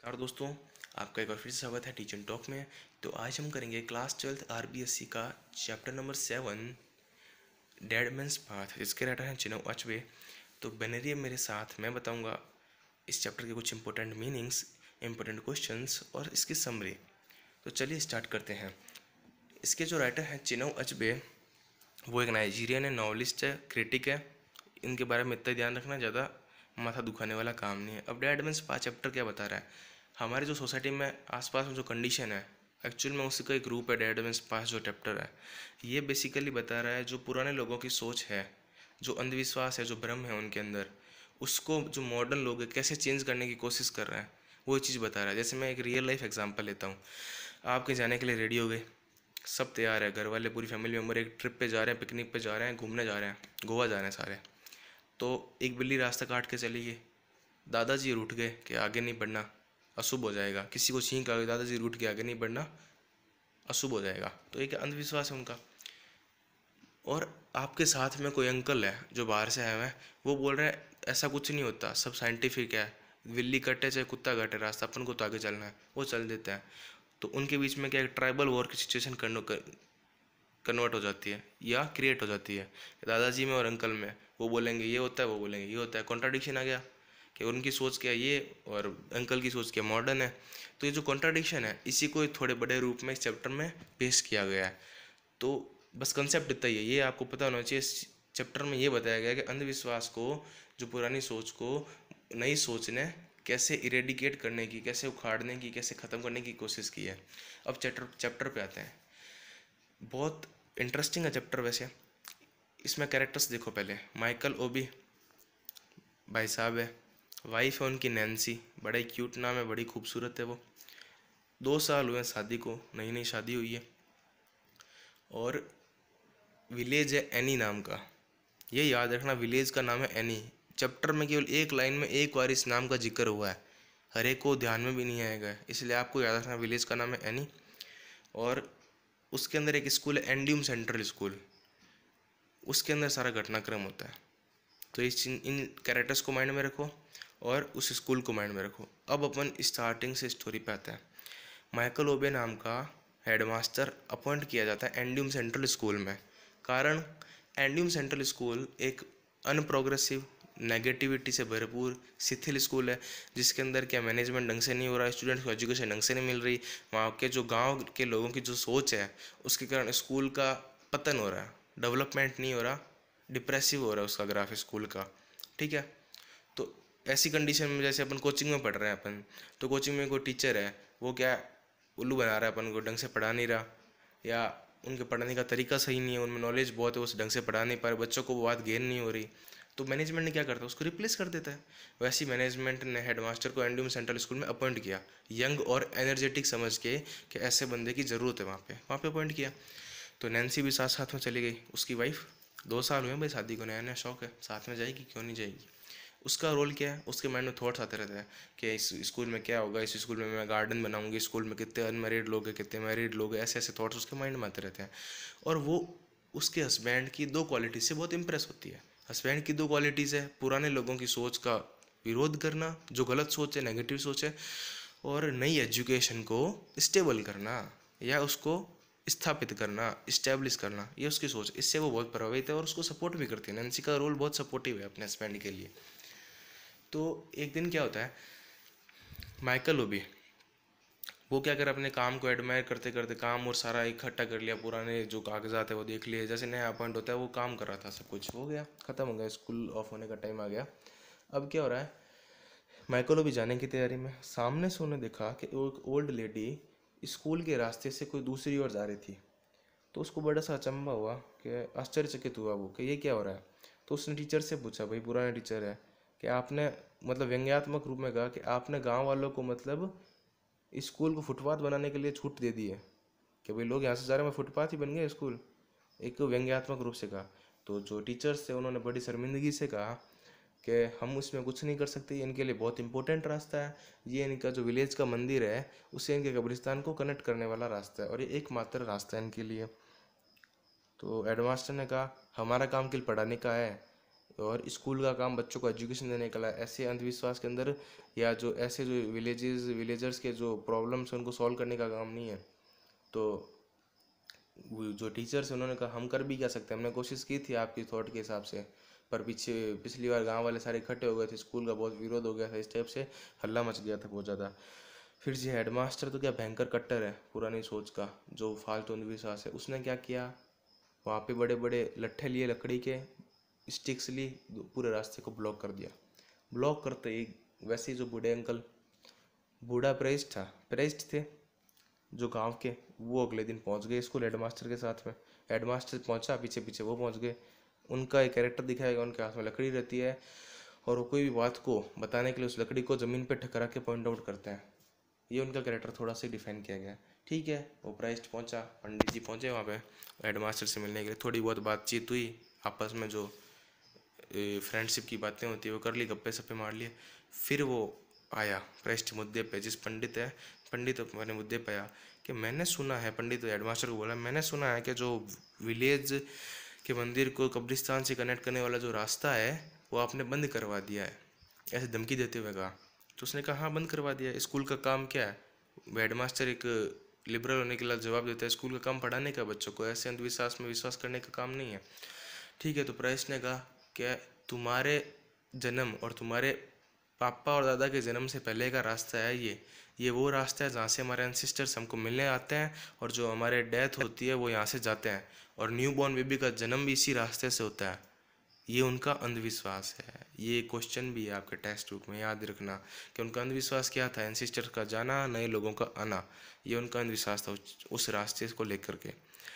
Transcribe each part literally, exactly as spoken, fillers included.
और दोस्तों, आपका एक बार फिर से स्वागत है टीचर टॉक में। तो आज हम करेंगे क्लास ट्वेल्थ आरबीएससी का chapter number seven, dead man's path, जिसके राइटर हैं चिनव अचबे। तो बने रहिए मेरे साथ, मैं बताऊंगा इस चैप्टर के कुछ इंपॉर्टेंट मीनिंग्स, इंपॉर्टेंट क्वेश्चंस और इसकी समरी। तो चलिए स्टार्ट करते हैं। इसके जो राइटर हैं चिनव अचबे, वो एक नाइजीरियन है, नॉवलिस्ट है, क्रिटिक है। इनके बारे में इतना ध्यान रखना, ज़्यादा माथा दुखाने वाला काम नहीं है। अब डेड मैन्स पाथ चैप्टर क्या बता रहा है? हमारे जो सोसाइटी में आसपास में जो कंडीशन है, एक्चुअल में उसी का एक ग्रुप है डेड मैन्स पाथ जो चैप्टर है। ये बेसिकली बता रहा है जो पुराने लोगों की सोच है, जो अंधविश्वास है, जो भ्रम है उनके अंदर, उसको जो मॉडर्न लोग हैं कैसे चेंज करने की कोशिश कर रहे हैं, वो चीज़ बता रहा है। जैसे मैं एक रियल लाइफ एग्जांपल लेता हूँ। आप कहीं जाने के लिए रेडी हो गए, सब तैयार है, घर वाले पूरी फैमिली मेम्बर एक ट्रिप पे जा रहे हैं, पिकनिक पे जा रहे हैं, घूमने जा रहे हैं, गोवा जा रहे हैं सारे। तो एक बिल्ली रास्ता काट के चली गई। दादाजी रूठ गए कि आगे नहीं बढ़ना, अशुभ हो जाएगा। किसी को छींक आ गई, दादाजी रूठ के आगे नहीं बढ़ना, अशुभ हो जाएगा। तो एक अंधविश्वास है उनका। और आपके साथ में कोई अंकल है जो बाहर से आए हुए हैं, वो बोल रहे हैं ऐसा कुछ नहीं होता, सब साइंटिफिक है, बिल्ली कटे चाहे कुत्ता काटे, रास्ता अपन को तो आगे चलना है, वो चल देते हैं। तो उनके बीच में क्या एक ट्राइबल वॉर की सिचुएशन कन्वर्ट हो जाती है या क्रिएट हो जाती है। दादाजी में और अंकल में, वो बोलेंगे ये होता है, वो बोलेंगे ये होता है। कॉन्ट्राडिक्शन आ गया कि उनकी सोच क्या ये और अंकल की सोच क्या मॉडर्न है। तो ये जो कॉन्ट्राडिक्शन है, इसी को थोड़े बड़े रूप में इस चैप्टर में पेश किया गया है। तो बस कंसेप्ट इतना ही है, ये आपको पता होना चाहिए। इस चैप्टर में ये बताया गया है कि अंधविश्वास को, जो पुरानी सोच को नई सोच ने कैसे इरेडिकेट करने की, कैसे उखाड़ने की, कैसे ख़त्म करने की कोशिश की है। अब चैप्टर चैप्टर पे आते हैं। बहुत इंटरेस्टिंग है चैप्टर वैसे। इसमें कैरेक्टर्स देखो पहले। माइकल ओबी भाई साहब है, वाइफ है उनकी नैन्सी, बड़ा ही क्यूट नाम है, बड़ी खूबसूरत है वो। दो साल हुए शादी को, नई नई शादी हुई है। और विलेज है एनी नाम का, ये याद रखना, विलेज का नाम है एनी। चैप्टर में केवल एक लाइन में एक बार इस नाम का जिक्र हुआ है, हर एक को ध्यान में भी नहीं आएगा, इसलिए आपको याद रखना विलेज का नाम है एनी। और उसके अंदर एक स्कूल है एंड्यूम सेंट्रल स्कूल, उसके अंदर सारा घटनाक्रम होता है। तो इस इन कैरेक्टर्स को माइंड में रखो और उस स्कूल को माइंड में रखो। अब अपन स्टार्टिंग से स्टोरी पे आते हैं। माइकल ओबे नाम का हेडमास्टर अपॉइंट किया जाता है एंड्यूम सेंट्रल स्कूल में। कारण, एंड्यूम सेंट्रल स्कूल एक अनप्रोग्रेसिव, नेगेटिविटी से भरपूर शिथिल स्कूल है, जिसके अंदर क्या मैनेजमेंट ढंग से नहीं हो रहा है, स्टूडेंट्स को एजुकेशन ढंग से नहीं मिल रही। वहाँ के जो गांव के लोगों की जो सोच है, उसके कारण स्कूल का पतन हो रहा है, डेवलपमेंट नहीं हो रहा, डिप्रेसिव हो रहा है उसका ग्राफ स्कूल का। ठीक है। तो ऐसी कंडीशन में जैसे अपन कोचिंग में पढ़ रहे हैं अपन, तो कोचिंग में कोई टीचर है, वो क्या उल्लू बना रहा है अपन को, ढंग से पढ़ा नहीं रहा, या उनके पढ़ाने का तरीका सही नहीं है, उनमें नॉलेज बहुत है, वो ढंग से पढ़ा नहीं पा रहे, बच्चों को वो बात गेन नहीं हो रही। तो मैनेजमेंट ने क्या करता है, उसको रिप्लेस कर देता है। वैसी मैनेजमेंट ने हेडमास्टर को एंड्यूम सेंट्रल स्कूल में अपॉइंट किया, यंग और एनर्जेटिक समझ के कि ऐसे बंदे की ज़रूरत है वहाँ पे वहाँ पे अपॉइंट किया। तो नैन्सी भी साथ साथ में चली गई, उसकी वाइफ। दो साल हुए भाई शादी को, नया नया शौक है, साथ में जाएगी क्यों नहीं जाएगी। उसका रोल क्या है, उसके माइंड में थॉट्स आते रहते हैं कि इस स्कूल में क्या होगा, इस स्कूल में मैं गार्डन बनाऊंगी, स्कूल में कितने अनमेरिड लोग हैं, कितने मैरिड लोग हैं, ऐसे ऐसे थॉट्स उसके माइंड में आते रहते हैं। और वो उसके हस्बैंड की दो क्वालिटी से बहुत इंप्रेस होती है। हस्बैंड की दो क्वालिटीज़ है, पुराने लोगों की सोच का विरोध करना, जो गलत सोच है, नेगेटिव सोच है, और नई एजुकेशन को स्टेबल करना या उसको स्थापित करना, इस्टेब्लिश करना, ये उसकी सोच। इससे वो बहुत प्रभावित है और उसको सपोर्ट भी करती है। नैन्सी का रोल बहुत सपोर्टिव है अपने हस्बैंड के लिए। तो एक दिन क्या होता है, माइकल ओबी वो क्या कर, अपने काम को एडमायर करते करते काम और सारा इकट्ठा कर लिया, पुराने जो कागजात है वो देख लिए, जैसे नया अपॉइंट होता है वो काम कर रहा था, सब कुछ हो गया, ख़त्म हो गया, स्कूल ऑफ होने का टाइम आ गया। अब क्या हो रहा है, माइकल ओबी जाने की तैयारी में, सामने से उन्हें देखा कि एक ओल्ड लेडी स्कूल के रास्ते से कोई दूसरी ओर जा रही थी। तो उसको बड़ा सा अचंभा हुआ, कि आश्चर्यचकित हुआ वो कि ये क्या हो रहा है। तो उसने टीचर से पूछा, भाई पुराने टीचर है, कि आपने मतलब व्यंग्यात्मक रूप में कहा कि आपने गांव वालों को मतलब स्कूल को फुटपाथ बनाने के लिए छूट दे दी है, कि भाई लोग यहाँ से जा रहे हैं, फुटपाथ ही बन गए स्कूल, एक व्यंग्यात्मक रूप से कहा। तो जो टीचर्स थे उन्होंने बड़ी शर्मिंदगी से कहा कि हम उसमें कुछ नहीं कर सकते, ये इनके लिए बहुत इंपॉर्टेंट रास्ता है, ये इनका जो विलेज का मंदिर है उससे इनके कब्रिस्तान को कनेक्ट करने वाला रास्ता है और ये एकमात्र रास्ता है इनके लिए। तो हेडमास्टर ने कहा, हमारा काम केवल पढ़ाने का है, और स्कूल का काम बच्चों को एजुकेशन देने का है। ऐसे अंधविश्वास के अंदर या जो ऐसे जो विलेजेस विलेजर्स के जो प्रॉब्लम्स हैं उनको सॉल्व करने का काम नहीं है। तो जो टीचर्स हैं उन्होंने कहा हम कर भी क्या सकते हैं, हमने कोशिश की थी आपकी थॉट के हिसाब से, पर पीछे पिछली बार गांव वाले सारे इकट्ठे हो गए थे, स्कूल का बहुत विरोध हो गया था, इस टाइप से हल्ला मच गया था बहुत ज़्यादा। फिर जी हेडमास्टर तो क्या भयंकर कट्टर है पुरानी सोच का, जो फालतू अंधविश्वास है, उसने क्या किया, वहाँ पे बड़े बड़े लट्ठे लिए, लकड़ी के स्टिक्स ली, पूरे रास्ते को ब्लॉक कर दिया। ब्लॉक करते ही वैसे ही जो बूढ़े अंकल, बूढ़ा प्रेस्ट था, प्रेस्ट थे जो गांव के, वो अगले दिन पहुंच गए स्कूल हेडमास्टर के साथ में। हेडमास्टर पहुंचा, पीछे पीछे वो पहुंच गए। उनका एक कैरेक्टर दिखाएगा, उनके हाथ में लकड़ी रहती है और वो कोई भी बात को बताने के लिए उस लकड़ी को ज़मीन पे ठकरा के पॉइंट आउट करते हैं। ये उनका कैरेक्टर थोड़ा सा डिफाइन किया गया है। ठीक है, वो प्राइस्ट पहुंचा, पंडित जी पहुंचे वहाँ पे हेडमास्टर से मिलने के लिए, थोड़ी बहुत बातचीत हुई आपस में, जो फ्रेंडशिप की बातें होती है वो कर ली, गप्पे सप्पे मार लिए। फिर वो आया प्रेस्ट मुद्दे पे, जिस पंडित है, पंडित अपने मुद्दे पे आया कि मैंने सुना है, पंडित हेडमास्टर को बोला, मैंने सुना है कि जो विलेज के मंदिर को कब्रिस्तान से कनेक्ट करने वाला जो रास्ता है वो आपने बंद करवा दिया है, ऐसे धमकी देते हुए कहा। तो उसने कहा हाँ बंद करवा दिया, स्कूल का काम क्या है। हेडमास्टर एक लिबरल होने के लिए जवाब देता है, स्कूल का काम पढ़ाने का, बच्चों को ऐसे अंधविश्वास में विश्वास करने का काम नहीं है। ठीक है, तो प्रेस ने कहा कि तुम्हारे जन्म और तुम्हारे पापा और दादा के जन्म से पहले का रास्ता है ये ये वो रास्ता है जहाँ से हमारे एंसिस्टर्स हमको मिलने आते हैं, और जो हमारे डेथ होती है वो यहाँ से जाते हैं, और न्यू बॉर्न बेबी का जन्म भी इसी रास्ते से होता है। ये उनका अंधविश्वास है। ये क्वेश्चन भी है आपके टेक्स्ट बुक में, याद रखना कि उनका अंधविश्वास क्या था, एंसिस्टर का जाना, नए लोगों का आना, ये उनका अंधविश्वास था उस रास्ते को लेकर के।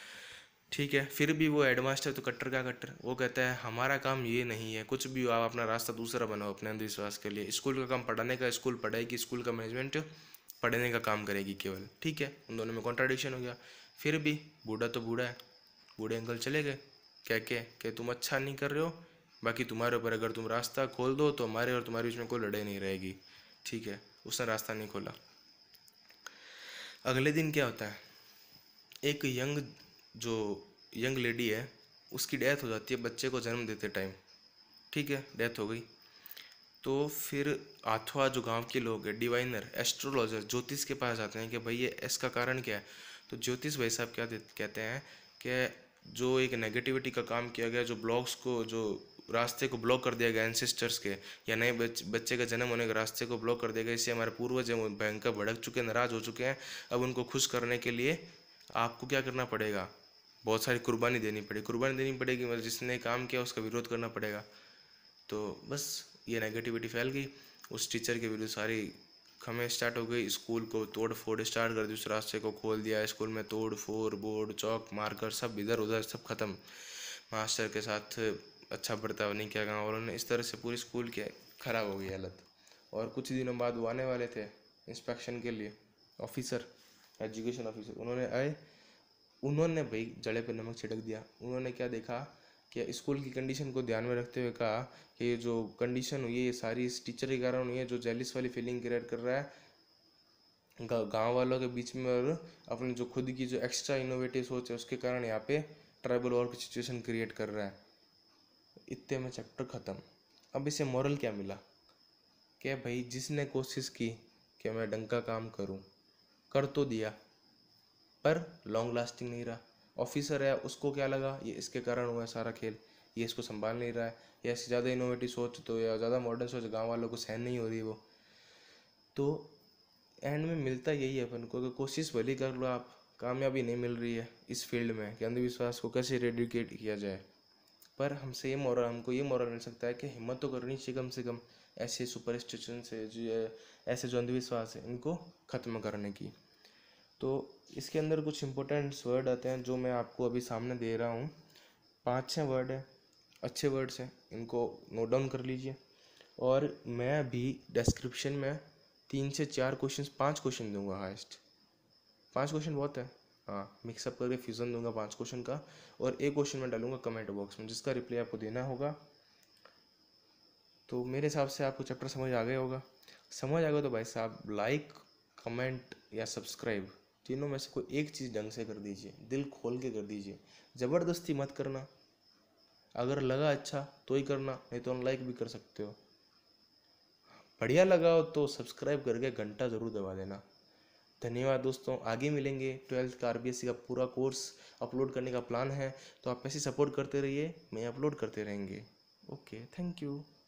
ठीक है, फिर भी वो हेडमास्टर तो कट्टर का कट्टर, वो कहता है हमारा काम ये नहीं है, कुछ भी हो आप अपना रास्ता दूसरा बनाओ अपने अंधविश्वास के लिए, स्कूल का काम पढ़ाने का, स्कूल पढ़ाएगी, स्कूल का मैनेजमेंट पढ़ने का काम करेगी केवल। ठीक है, उन दोनों में कॉन्ट्राडिक्शन हो गया। फिर भी बूढ़ा तो बूढ़ा है, बूढ़े अंकल चले गए कह के कि तुम अच्छा नहीं कर रहे हो, बाकी तुम्हारे ऊपर, अगर तुम रास्ता खोल दो तो हमारे और तुम्हारे बीच में कोई लड़ाई नहीं रहेगी। ठीक है, उसने रास्ता नहीं खोला। अगले दिन क्या होता है, एक यंग जो यंग लेडी है उसकी डेथ हो जाती है बच्चे को जन्म देते टाइम। ठीक है, डेथ हो गई। तो फिर अथवा जो गांव के लोग हैं, डिवाइनर, एस्ट्रोलॉजर, ज्योतिष के पास जाते हैं कि भाई ये इसका कारण क्या है। तो ज्योतिष भाई साहब क्या कहते हैं कि जो एक नेगेटिविटी का काम किया गया, जो ब्लॉक्स को, जो रास्ते को ब्लॉक कर दिया गया एंसेस्टर्स के, या नए बच, बच्चे के जन्म होने के रास्ते को ब्लॉक कर दिया गया, इससे हमारे पूर्वज हैं वो भयंकर भड़क चुके हैं, नाराज हो चुके हैं। अब उनको खुश करने के लिए आपको क्या करना पड़ेगा, बहुत सारी कुर्बानी देनी पड़ेगी, कुर्बानी देनी पड़ेगी, मतलब जिसने काम किया उसका विरोध करना पड़ेगा। तो बस ये नेगेटिविटी फैल गई, उस टीचर के विरुद्ध सारी खमें स्टार्ट हो गई, स्कूल को तोड़ फोड़ स्टार्ट कर दी, उस रास्ते को खोल दिया, स्कूल में तोड़ फोड़, बोर्ड चौक मार्कर सब इधर उधर सब खत्म, मास्टर के साथ अच्छा बर्ताव नहीं किया गाँव वालों ने, इस तरह से पूरी स्कूल की खराब हो गई हालत। और कुछ दिनों बाद वो आने वाले थे इंस्पेक्शन के लिए, ऑफिसर, एजुकेशन ऑफिसर, उन्होंने आए, उन्होंने भाई जड़े पे नमक छिड़क दिया। उन्होंने क्या देखा कि स्कूल की कंडीशन को ध्यान में रखते हुए कहा कि ये जो कंडीशन हुई है ये सारी इस टीचर के कारण हुई है, जो जेलिस वाली फीलिंग क्रिएट कर रहा है गांव वालों के बीच में, और अपनी जो खुद की जो एक्स्ट्रा इनोवेटिव सोच है उसके कारण यहाँ पे ट्राइबल वॉर की सिचुएशन क्रिएट कर रहा है। इतने में चैप्टर ख़त्म। अब इसे मॉरल क्या मिला कि भाई जिसने कोशिश की कि मैं ढंग का काम करूँ, कर तो दिया, पर लॉन्ग लास्टिंग नहीं रहा। ऑफिसर है, उसको क्या लगा ये इसके कारण हुआ है सारा खेल, ये इसको संभाल नहीं रहा है, या इससे ज़्यादा इनोवेटिव सोच तो या ज़्यादा मॉडर्न सोच गांव वालों को सहन नहीं हो रही वो। तो एंड में मिलता यही है अपन को कि कोशिश भली कर लो आप, कामयाबी नहीं मिल रही है इस फील्ड में कि अंधविश्वास को कैसे रेडिकेट किया जाए। पर हमसे ये मॉरल, हमको ये मॉरल मिल सकता है कि हिम्मत तो करनी चाहिए कम से कम ऐसे सुपरस्टिशन से, जो ऐसे जो अंधविश्वास है इनको ख़त्म करने की। तो इसके अंदर कुछ इंपॉर्टेंट्स वर्ड आते हैं जो मैं आपको अभी सामने दे रहा हूँ, पाँच छः वर्ड है, अच्छे वर्ड्स हैं, इनको नोट डाउन कर लीजिए। और मैं अभी डिस्क्रिप्शन में तीन से चार क्वेश्चन, पाँच क्वेश्चन दूंगा हाइस्ट, पाँच क्वेश्चन बहुत है, हाँ मिक्सअप करके फ्यूज़न दूंगा पाँच क्वेश्चन का, और एक क्वेश्चन मैं डालूंगा कमेंट बॉक्स में जिसका रिप्लाई आपको देना होगा। तो मेरे हिसाब से आपको चैप्टर समझ आ गया होगा। समझ आ गया तो भाई साहब लाइक, कमेंट या सब्सक्राइब, तीनों में से कोई एक चीज़ ढंग से कर दीजिए, दिल खोल के कर दीजिए, ज़बरदस्ती मत करना, अगर लगा अच्छा तो ही करना, नहीं तो अनलाइक भी कर सकते हो। बढ़िया लगा हो तो सब्सक्राइब करके घंटा ज़रूर दबा देना। धन्यवाद दोस्तों, आगे मिलेंगे। ट्वेल्थ का आरबीएससी का पूरा कोर्स अपलोड करने का प्लान है, तो आप ऐसे सपोर्ट करते रहिए, मैं अपलोड करते रहेंगे। Okay, thank you.